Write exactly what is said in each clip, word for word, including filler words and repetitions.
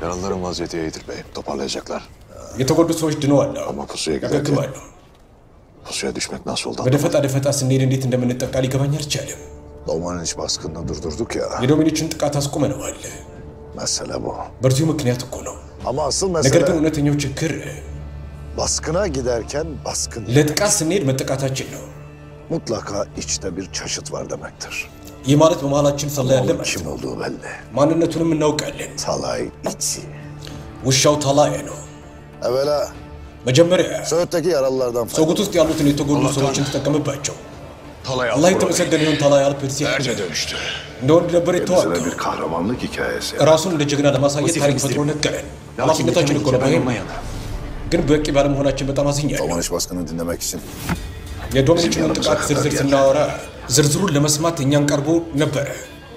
Yaralıların vaziyeti iyidir beyim. Toparlayacaklar. የተጎዱ ሰዎች ድነዋል። Ama pusuya giderken ያገግማሉ። pusuya düşmek nasıl oldu? በደፈጣ ደፈጣ ስንሄድ እንዴት እንደምንጠቃ ሊገባኝ አልቻለም። Domaniç baskınını durdurduk ya. የዶሚኒችን ጥቃት አስቆመነዋል። Mesele bu. በዚሁ ምክንያት እኮ ነው። Ama asıl ነገር ግን mesele እውነተኛው ችግር baskına giderken baskın ለጥቃት ስንሄድ መጠቃታችን ነው። mutlaka içte bir çeşit var demektir. ይህ ማለት በመሃላችን ሰላይ ያለ Onun ማለት kim ነው። olduğu belli. ማንነቱንም እናውቃለን። Talay içi. ውሻው ታላየ ነው። Evvela መጀመሪያ Söğüt'teki yaralılardan ሰውጉት ውስጥ ያሉትን የተጎዱ ሰዎችን ተጠቀምባቸው። Talay አላህ Alp የተመሰገነ ይሁን። ታላየ አልፕ Erce dönüştü. እንደ ወንድ ነበር የተዋጋው። Bize bir kahramanlık hikayesi. ራሱን እንደ ጀግና ለማሳየት ታሪክ ፈጥሮ ነገረን። ኃላፊነታችን እኮ ነው። ግን በቂ ባለመሆናችን በጣም አዝኛለሁ። Domaniç baskını dinlemek için የዶሚኒክን ጥቃት ዝርዝር ስናወራ ዝርዝሩን ለመስማት እኛን ቀርቦ ነበረ።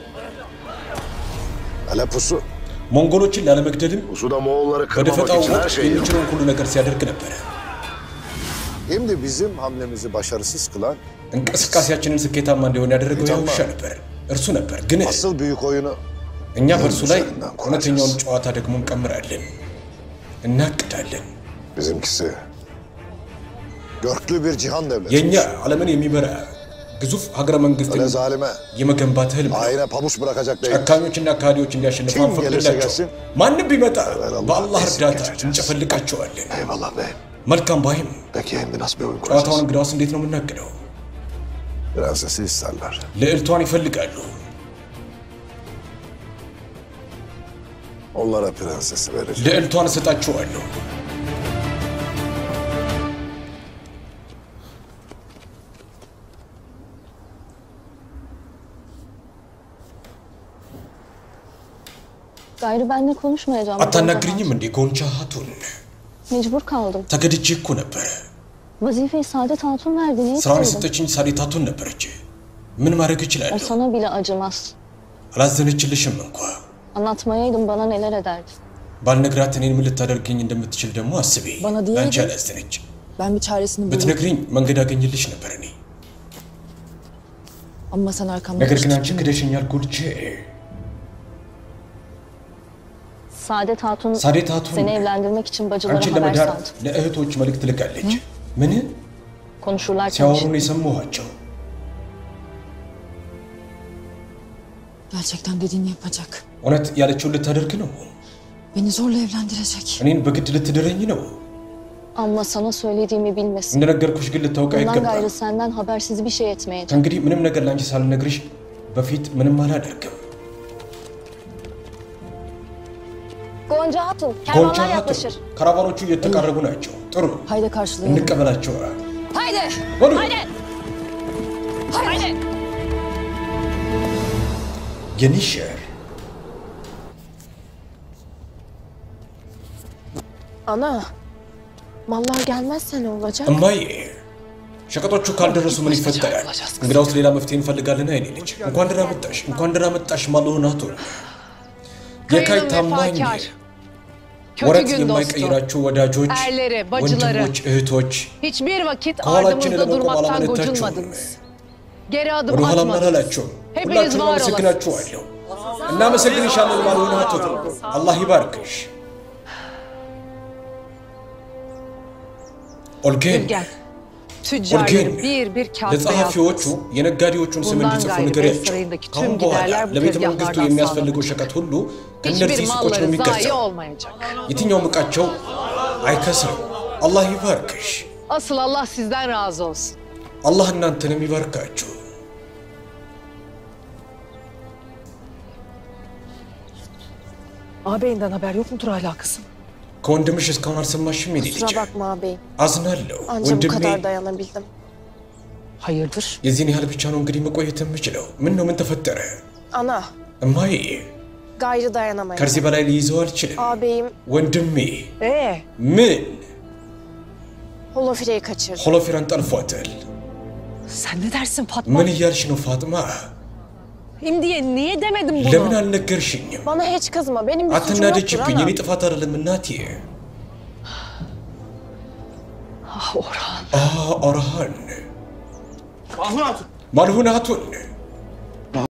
hele pusu. ሞንጎሎችን ላለመግደልም Pusuda Moğolları kırmamak በደፈጣው için her ወቅት şeyi yapıyor. የሚችለውን ሁሉ ነገር ሲያደርግ ነበረ። Şimdi bizim hamlemizi başarısız kılan እንቅስቃሴያችንን ስኬታማ እንዲሆን ያደረገው ያ ውሻ ነበር፣ እርሱ ነበር። ግን asıl büyük oyunu እኛ በእርሱ ላይ እውነተኛውን ጨዋታ ደግሞ እንቀምራለን፣ እናቅዳለን። bizimkisi dörtlü bir cihan devleti. የእኛ ዓለምን የሚመራ ግዙፍ ሀገረ መንግስትን Öyle zalime, የመገንባት ህልም ነው። haine pabuç bırakacak değil. ጨካኞችና ካዲዎች እንዲያሸንፉ Kim አንፈቅድላቸው። gelirse gelsin. ማንም ቢመጣ Evvelallah በአላህ teslim እርዳታ geçeceğiz. እንጨፈልቃቸዋለን። Eyvallah beyim. መልካም ባይም Peki şimdi nasıl bir oyun ጨዋታውን kuracağız? እንግዳውስ እንዴት ነው የምናግደው? Prensesi isterler. ልዕልቷን ይፈልጋሉ። Onlara prensesi vereceğim. ልዕልቷን እሰጣቸዋለሁ። Gayrı benimle konuşmayacağım. አታናግሪኝም እንዴ ጎንቻ ሀቱን? Mecbur kaldım. ተገድጄ እኮ ነበረ። Vazifeyi Saadet Hatun verdi. Ne ስራውን istedim? የሰጠችኝ ሳዴት ሀቱን ነበረች። ምን ማድረግ O እችላለሁ? sana bile acımaz. አላዘነችልሽም እንኳ። Anlatmayaydım bana neler ederdi. ባልነግራት እኔን ምን ልታደርገኝ እንደምትችል ደግሞ አስቤ። Bana diye አንቺ mi? አላዘነች። Ben bir çaresini bulurum. ብትነግሪኝ መንገድ አገኝልሽ ነበር እኔ። Ama sen arkamda ነገር ግን hiç አንቺ ክደሽኛል ጎልቼ። Saadet Hatun ሳዴት ሀቱን seni evlendirmek için bacılara አንቺን haber ለመዳር saldı. ለእህቶች መልእክት ልካለች። ምን Konuşurlarken ሲያወሩ için. ነው የሰማኋቸው። gerçekten dediğini yapacak. እውነት ያለችውን ልታደርግ ነው? Beni zorla evlendirecek. እኔን በግድ ልትድረኝ ነው? Ama sana söylediğimi bilmesin. እንደነገርኩሽ ግን ልታውቅ Bundan አይገባም። gayrı senden habersiz bir şey etmeyeceğim. ከእንግዲህ ምንም ነገር ላንቺ ሳልነግርሽ በፊት ምንም አላደርግም። Gonca Hatun, ጎንቻ kervanlar ሀቱን yaklaşır. ካራቫኖቹ እየተቃረቡ ናቸው። ጥሩ Haydi karşılayalım. እንቀበላቸው። Haydi! Hadi. Haydi! Haydi! Genişer. Ana, mallar gelmezse ne olacak? እማዬ ሸቀጦቹ ካልደረሱ ምን ይፈጠራል? እንግዳውስ ሌላ መፍትሄ እንፈልጋለን። አይኔ ልጅ እንኳን ደህና መጣሽ፣ እንኳን ደህና መጣሽ ማልሆን ሀቱን። የካይ ታማኝ ወረት የማይቀይራቸው ወዳጆች፣ erleri, bacıları, ወንድሞች፣ እህቶች hiçbir vakit ከኋላችን ardımızda ለመቆም durmaktan አላመነታችሁም። gocunmadınız. Geri adım ወደ ኋላም atmadınız. አላላችሁም። Hepiniz ሁላችሁም var olasınız. አመሰግናችኋለሁ። እናመሰግንሻለን ማልሆን ሀቱን። አላህ ይባርክሽ። ኦልጌን Gel. Tüccarları bir bir kağıt ለጸሐፊዎቹ የነጋዴዎቹን ስም Bundan እንዲጽፉ gayrı ንገሪያቸው። Beysair'deki tüm ካሁን በኋላ giderler bu ለቤተ መንግስቱ tezgahlardan የሚያስፈልገው sağlanacak. ሸቀጥ ሁሉ ከእነዚህ Hiçbir ሱቆች ነው malları zayi የሚገዛው። olmayacak. የትኛውም ዕቃቸው አይከስርም። አላህ ይባርክሽ። Asıl Allah sizden razı olsun. አላህ እናንተንም ይባርካችሁ። Ağabeyinden haber yok mudur hala kızım? ከወንድምሽ እስካሁን አልሰማሽም? የኔ ልጅ Kusura bakma ağabeyim. አዝናለሁ Anca bu ወንድሜ። kadar dayanabildim. Hayırdır? የዚህን ያህል ብቻ ነው እንግዲህ መቆየት የምችለው። ምን ነው ምን ተፈጠረ? Ana, እማዬ gayrı dayanamayın. ከዚህ በላይ ሊይዘው አልችልም። Ağabeyim ወንድሜ Ee, ምን Holofire'yi kaçırdı. ሆሎፊራን ጠልፏታል። sen ne dersin Fatma? ምን እያልሽ ነው ፋጥማ? Şimdiye niye demedin bunu? ለምን አልነገርሽኝም? Bana hiç kızma. Benim bir suçum yoktur አትናደጅብኝ። ana. የኔ ጥፋት አይደለም እናቴ። Ah Orhan. አ ኦርሃን Mahmut Hatun. ማልሁን ሀቱን